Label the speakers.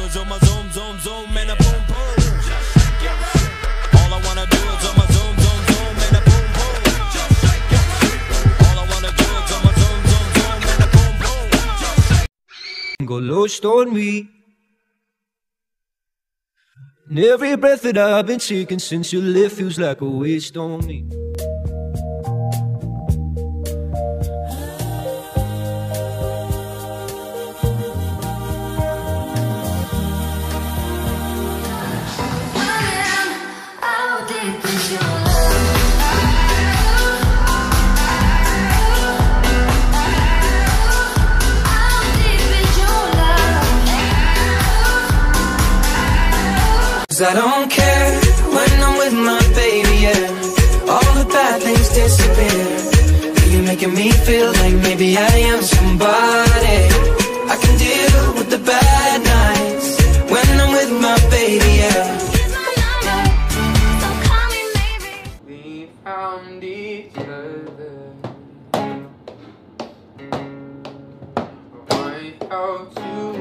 Speaker 1: is on my zoom, zoom, zoom, and a boom, boom. All I wanna do is on my zoom, zoom, zoom, and a boom, boom. All I wanna do is on my zoom, zoom, zoom, and a boom, boom.
Speaker 2: Go lost on me. And every breath that I've been taking since you left feels like a waste on me.
Speaker 3: I don't care when I'm with my baby, yeah. All the bad things disappear. You're making me feel like maybe I am somebody. I can deal with the bad nights when I'm with my baby, yeah.
Speaker 4: We found each other. Why out to